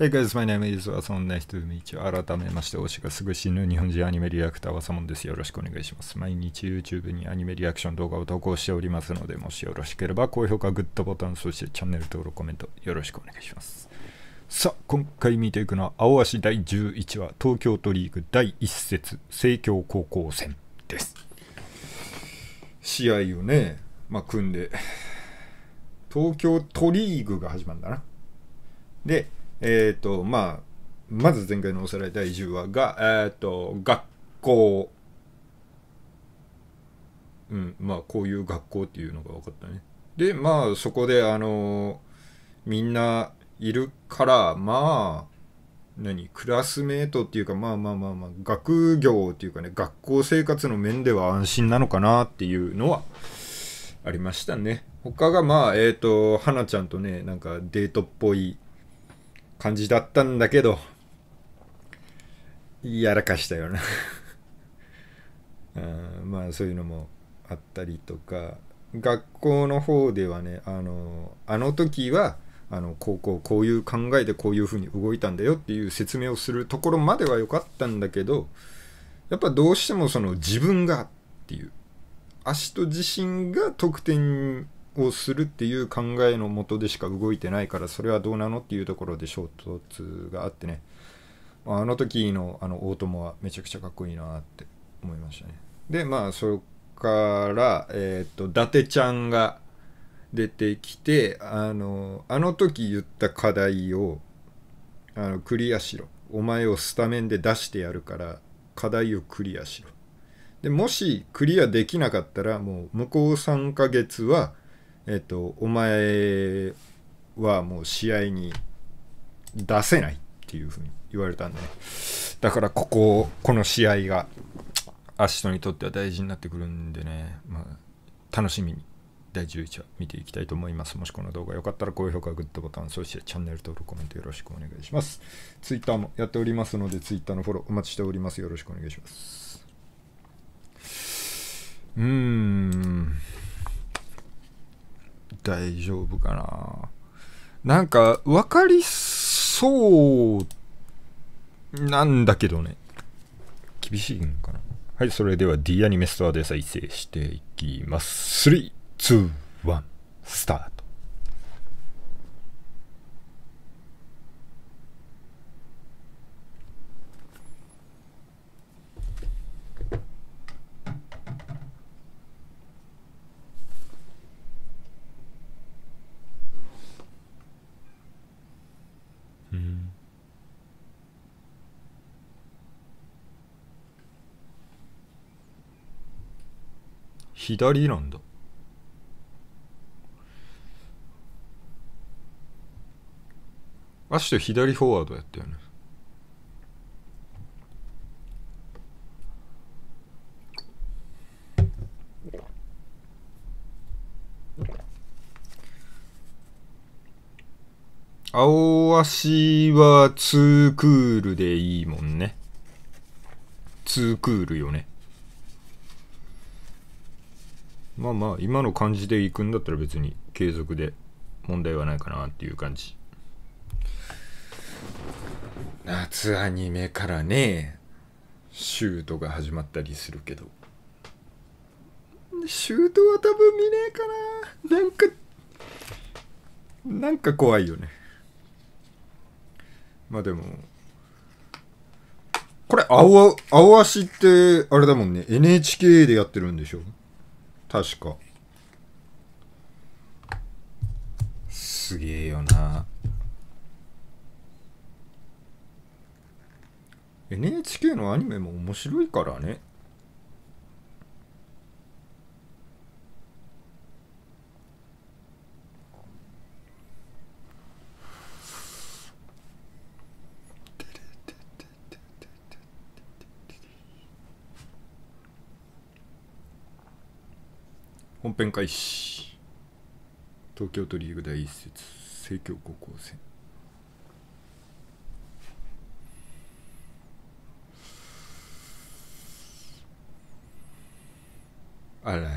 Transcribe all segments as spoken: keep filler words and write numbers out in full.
Hey guys, my name is Wason. Nice to meet you. 改めまして、推しがすぐ死ぬ日本人アニメリアクターワサモンです。よろしくお願いします。毎日 YouTube にアニメリアクション動画を投稿しておりますので、もしよろしければ高評価、グッドボタン、そしてチャンネル登録、コメントよろしくお願いします。さあ、今回見ていくのは青足だいじゅういちわ、東京都リーグだいいっ節、生協高校戦です。試合をね、まあ、組んで、東京都リーグが始まるんだな。で、えっ、ー、と、まあ、まず前回のおさらいだいじゅうわが、えっ、ー、と、学校。うん、まあ、こういう学校っていうのが分かったね。で、まあ、そこで、あの、みんないるから、まあ、何、クラスメートっていうか、まあまあまあまあ、学業っていうかね、学校生活の面では安心なのかなっていうのはありましたね。他が、まあ、えっ、ー、と、花ちゃんとね、なんかデートっぽい感じだったんだけど、やらかしたよなうん、まあそういうのもあったりとか、学校の方ではね、あのあの時はあのこうこうこういう考えでこういう風に動いたんだよっていう説明をするところまでは良かったんだけど、やっぱどうしてもその自分がっていう、足と自身が得点をするっていう考えのもとでしか動いてないから、それはどうなのっていうところで衝突があってね、あの時のあの大友はめちゃくちゃかっこいいなって思いましたね。で、まあそこから、えっ、ー、と伊達ちゃんが出てきて、あのあの時言った課題をあのクリアしろ、お前をスタメンで出してやるから課題をクリアしろ。でもしクリアできなかったらもう向こうさんかげつはえっ、ー、とお前はもう試合に出せないっていうふうに言われたんでね。だからこここの試合がアシトにとっては大事になってくるんでね、まあ、楽しみにだいじゅういちわ見ていきたいと思います。もしこの動画良かったら高評価、グッドボタン、そしてチャンネル登録、コメントよろしくお願いします。ツイッターもやっておりますので、ツイッターのフォローお待ちしております。よろしくお願いします。うーん、大丈夫かな。なんか分かりそうなんだけどね、厳しいんかな。はい、それでは D アニメストアで再生していきます。スリー、ツー、ワン、スタート。うん、左なんだ。アシト左フォワードやったよね。青足はツークールでいいもんね。ツークールよね。まあまあ今の感じで行くんだったら別に継続で問題はないかなっていう感じ。夏アニメからね、シュートが始まったりするけど、シュートは多分見ねえかな。なんかなんか怖いよね。まあでもこれ青青足ってあれだもんね、 エヌエイチケー でやってるんでしょ確か。すげえよな。 エヌエイチケー のアニメも面白いからね。本編開始。東京都リーグだいいっ節、生協高校戦。あら、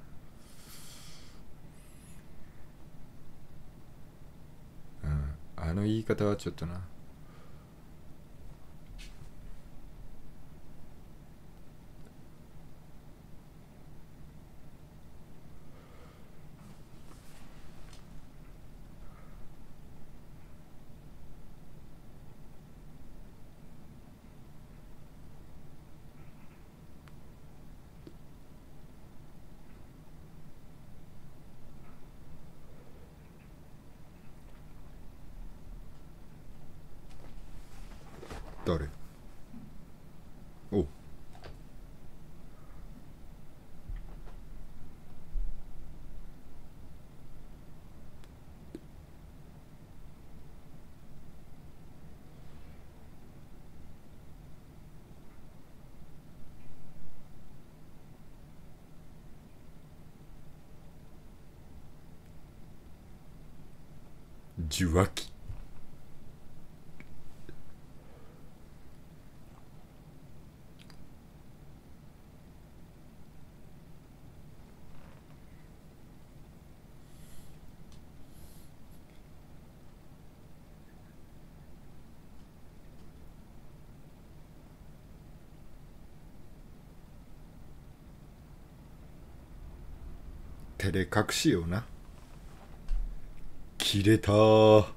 うん、あの言い方はちょっとな。誰？お受話器。照れ隠しよな。切れたー。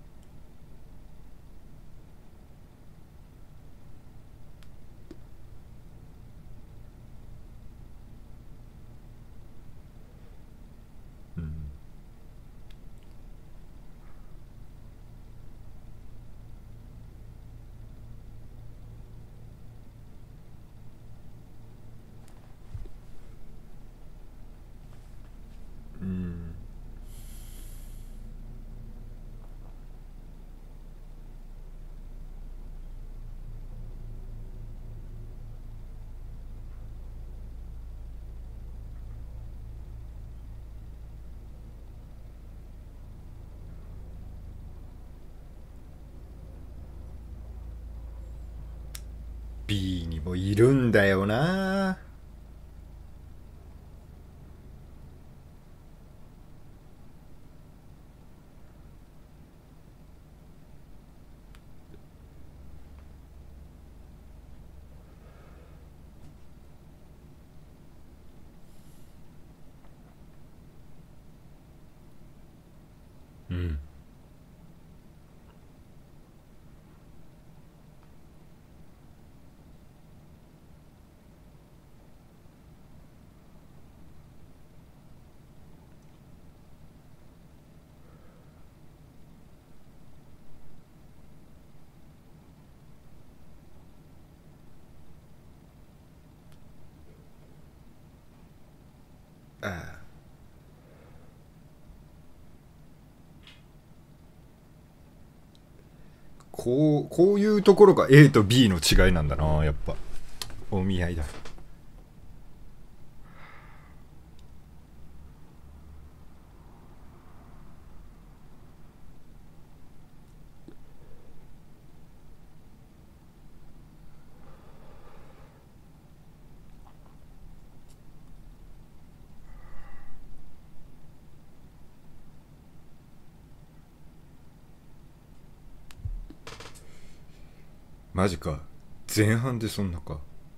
うんうんB にもいるんだよな。うんああこうこういうところが A と B の違いなんだな。やっぱお見合いだ。マジか。前半でそんなか。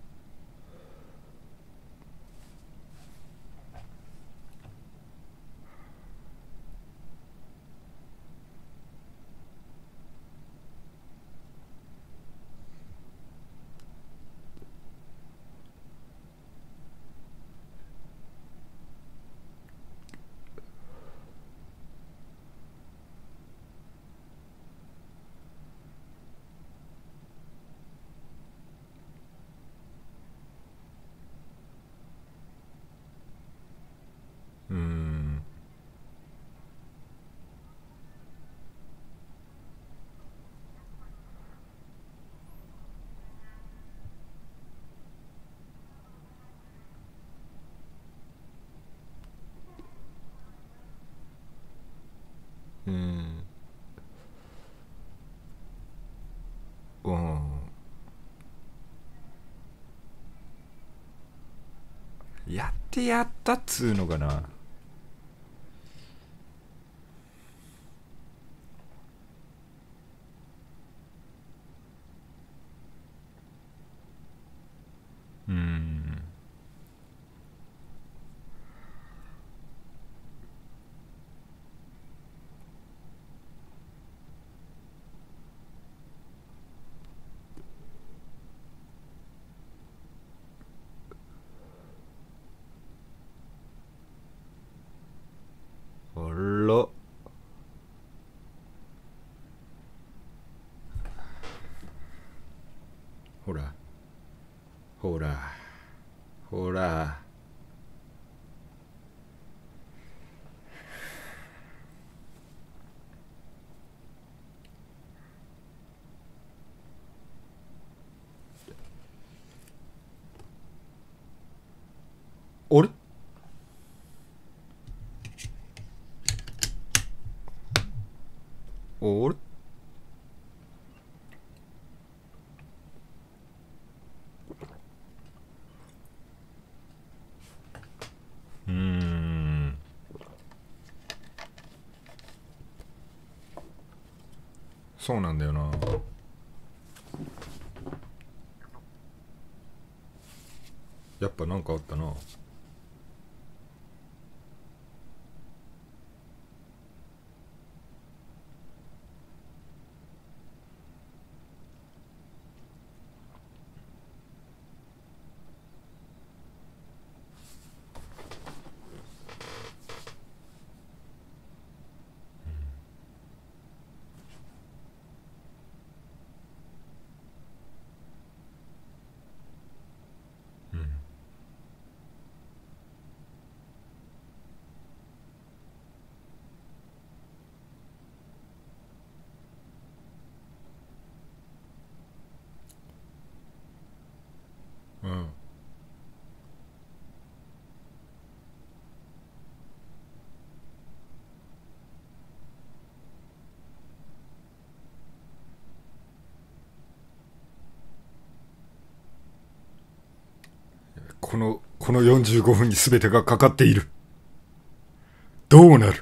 うーんうーんうんやってやったっつうのかな。 ほらほらほら。あれあれうーん。そうなんだよな。やっぱなんかあったな。うん。このこのよんじゅうごふんに全てがかかっている。どうなる。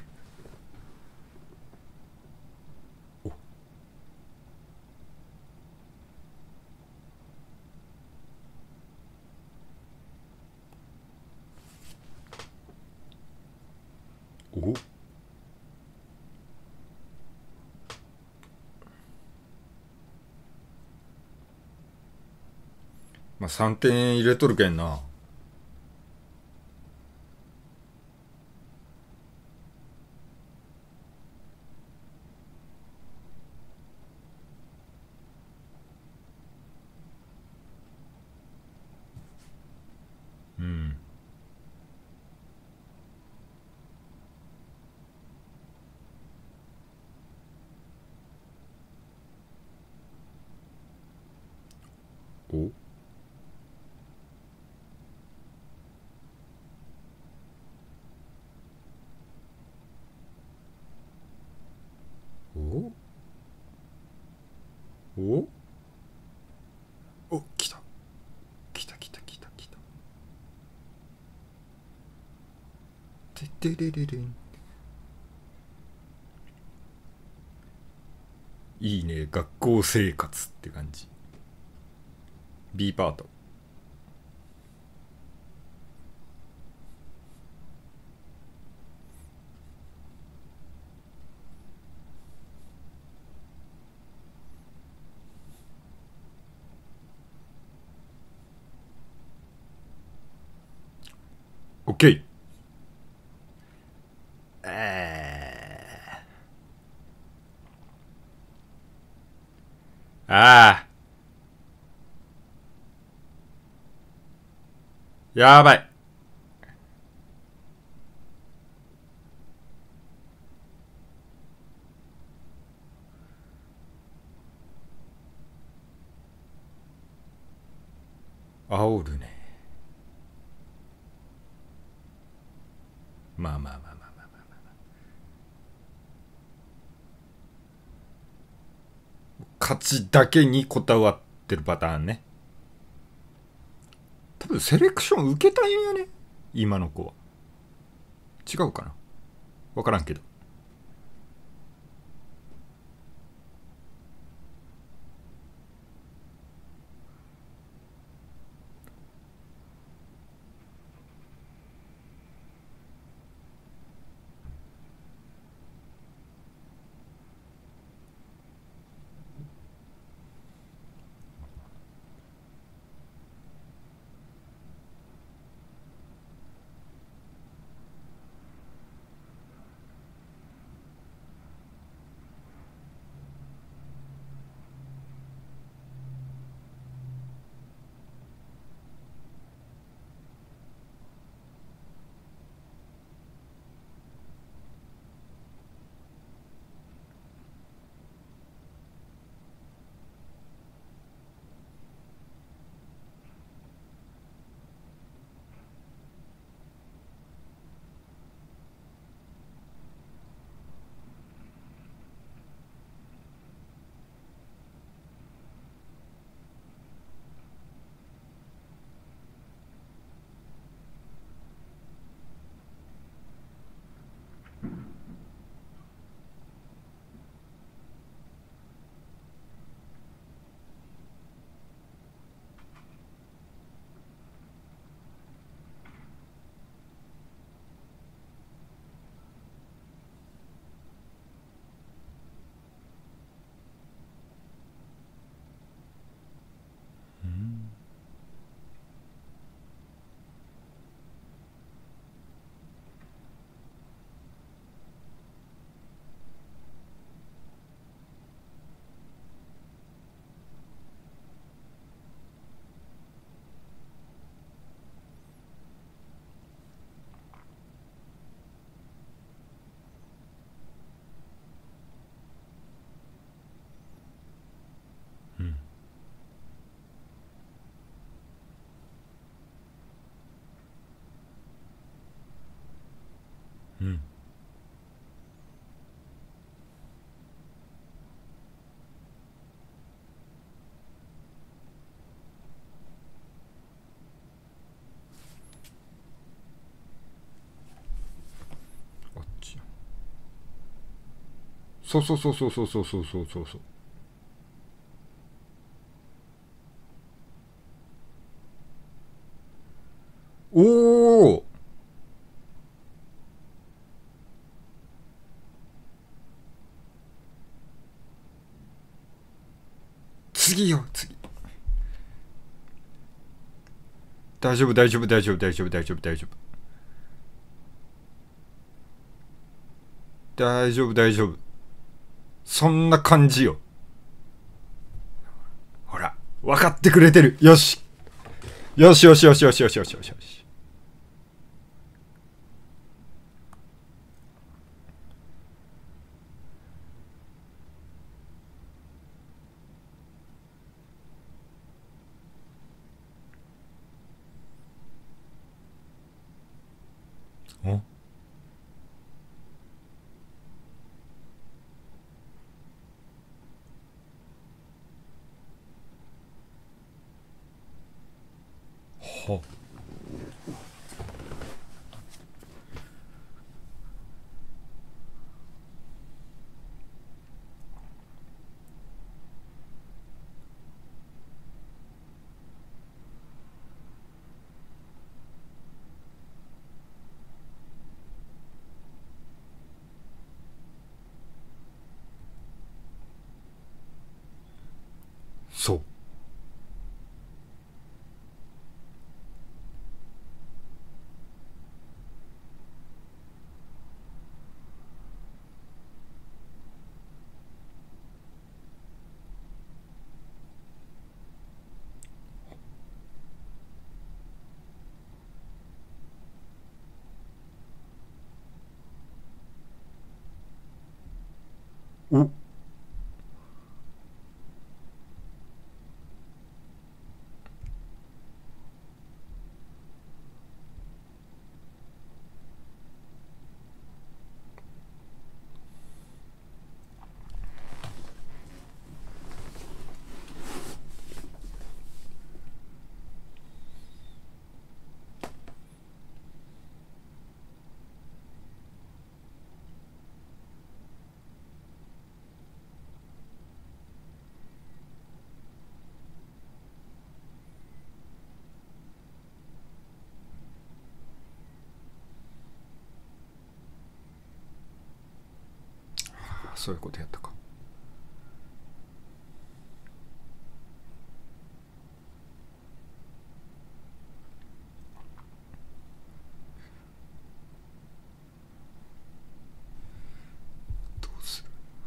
おまあさんてん入れとるけんな。うん。おおおお来た来た来た来た来た。てってれれれん。いいね、学校生活って感じ。 B パート。OK。 ああやばい。煽るね。まあまあまあまあまあまあまあ。勝ちだけにこだわってるパターンね。多分セレクション受けたいんやね、今の子は。違うかな、分からんけど。 そうそうそうそうそうそうそうそうそうそう。おお、次よ次。大丈夫大丈夫大丈夫大丈夫大丈夫大丈夫大丈夫大丈夫。そんな感じよ。ほら分かってくれてる。よしよしよしよしよしよしよしよしよし。お、は、そう。お、そういうことやったか。どうする。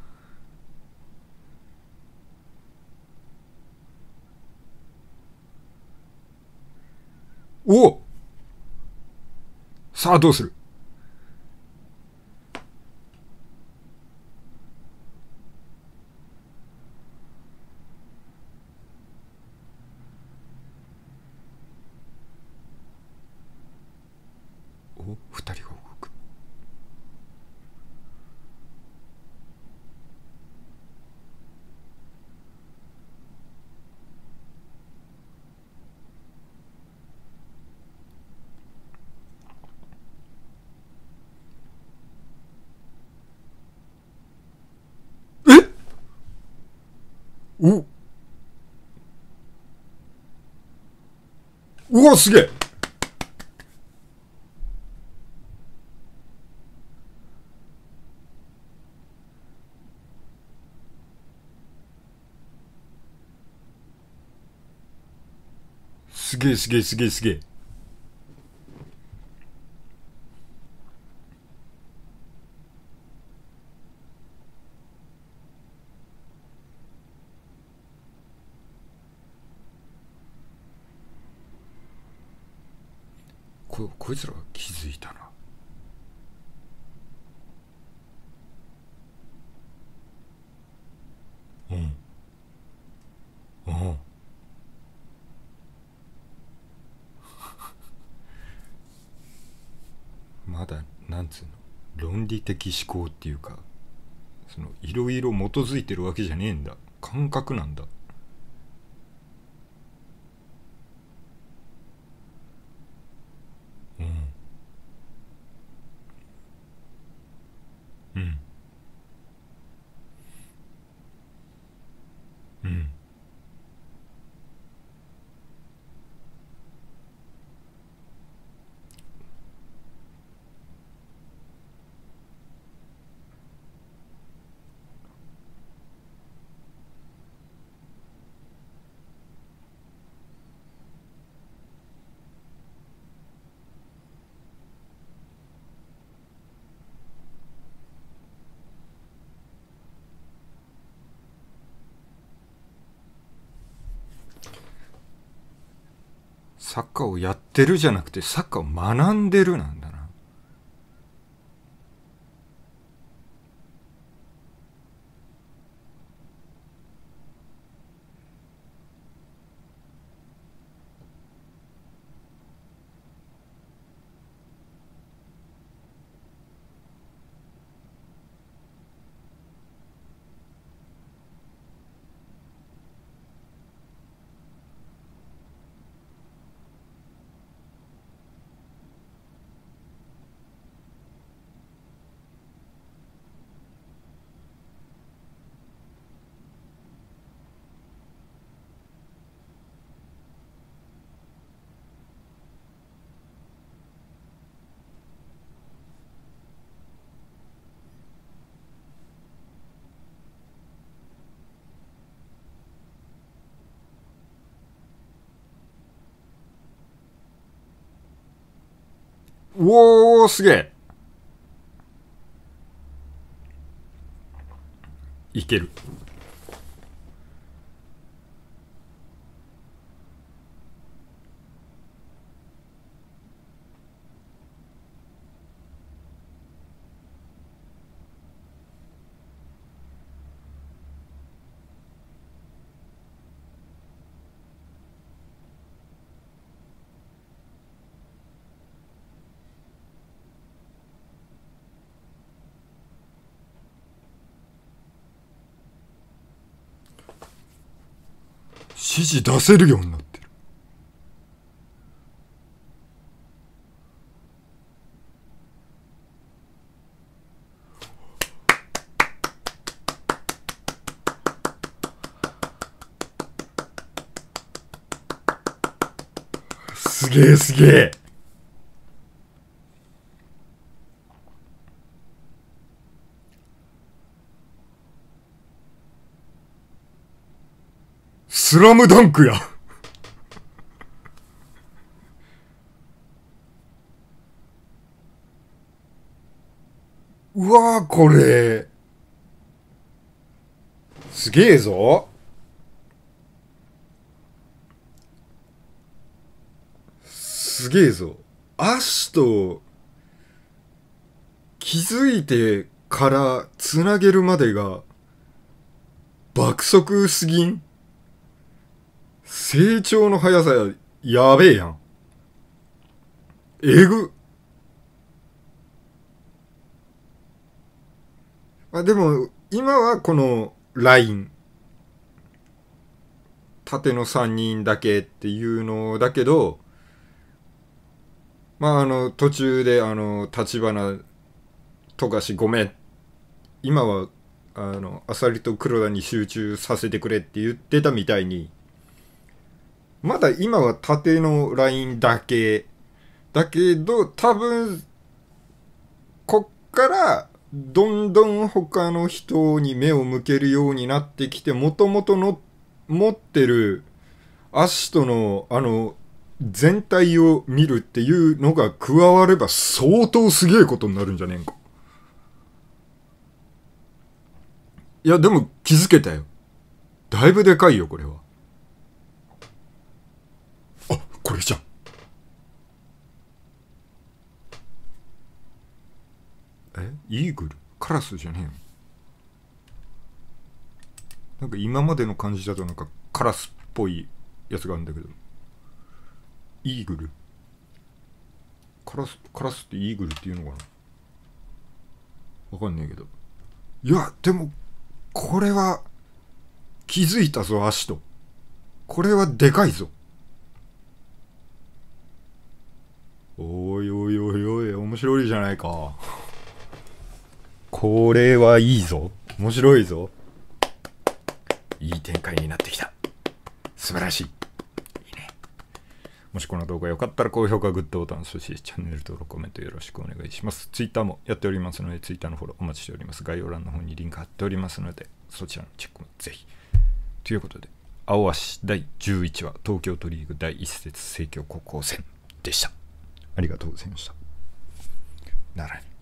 おお、さあどうする。お、二人が動く。え、お、うわすげえ。すげえすげえすげえすげえ。ここいつらが気づいたな。うんうん。まだなんつうの、論理的思考っていうか、そのいろいろ基づいてるわけじゃねえんだ。感覚なんだ。うんうんうん。サッカーをやってるじゃなくてサッカーを学んでるなんだな。うおー、すげえ。いける。指示出せるようになってる。すげえすげえ。スラムダンクや。うわー、これすげえぞ。すげえぞ。アシと気づいてからつなげるまでが爆速すぎん。成長の速さや、やべえやん。えぐ。あ、でも今はこのライン縦のさんにんだけっていうのだけど、まああの途中であの立花富樫ごめん、今はあのアサリと黒田に集中させてくれって言ってたみたいに、まだ今は縦のラインだけだけど、多分こっからどんどん他の人に目を向けるようになってきて、もともとの持ってるアシトのあの全体を見るっていうのが加われば相当すげえことになるんじゃねえんか。いやでも気づけたよ。だいぶでかいよこれは。あ、これじゃん。え、イーグル？カラスじゃねえよ。なんか今までの感じだとなんかカラスっぽいやつがあるんだけど、イーグル？カラス、カラスってイーグルっていうのかな、わかんねえけど。いやでもこれは気づいたぞアシト。これはでかいぞ。おいおいおいおい、面白いじゃないか。これはいいぞ。面白いぞ。いいい展開になってきた。素晴らしい。いいね。もしこの動画良かったら高評価、グッドボタン、そしてチャンネル登録、コメントよろしくお願いします。Twitter もやっておりますので、Twitter のフォローお待ちしております。概要欄の方にリンク貼っておりますので、そちらのチェックもぜひ。ということで、青足だいじゅういちわ東京都リーグだいいっ節生協高校戦でした。ありがとうございました。ならに。